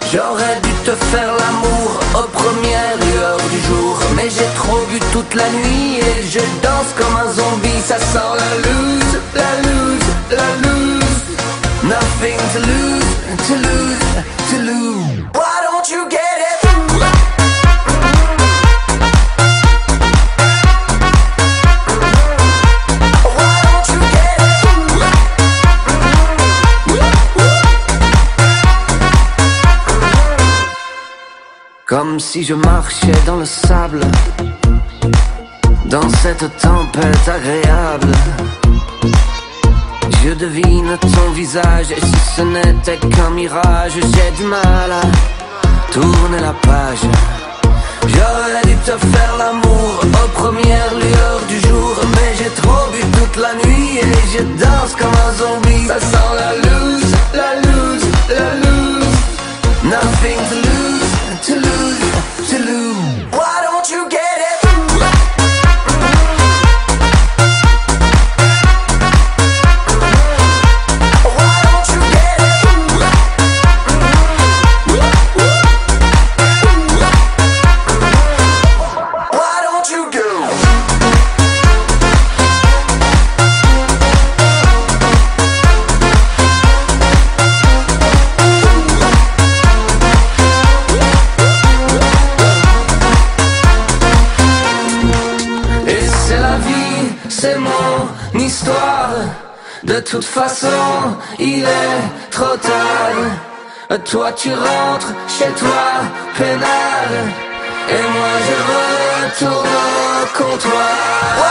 J'aurais dû te faire l'amour aux premières lueurs du jour, mais j'ai trop bu toute la nuit et je danse comme un zombie. Ça sent la loose, la loose, la loose. Nothing to lose, to lose, to lose. Why don't you get it? Comme si je marchais dans le sable, dans cette tempête agréable. Je devine ton visage, et si ce n'était qu'un mirage, j'ai du mal à tourner la page. J'aurais dû te faire l'amour aux premières lueurs du jour, mais j'ai trop bu toute la nuit et je danse comme un zombie. Ça sent la loose, la loose, la loose. Nothing to lose, to lose, to lose. Why don't you get it? Why don't you get it? Why don't you go? C'est mon histoire. De toute façon, il est trop tard. Toi tu rentres chez toi, peinard, et moi je retourne au comptoir.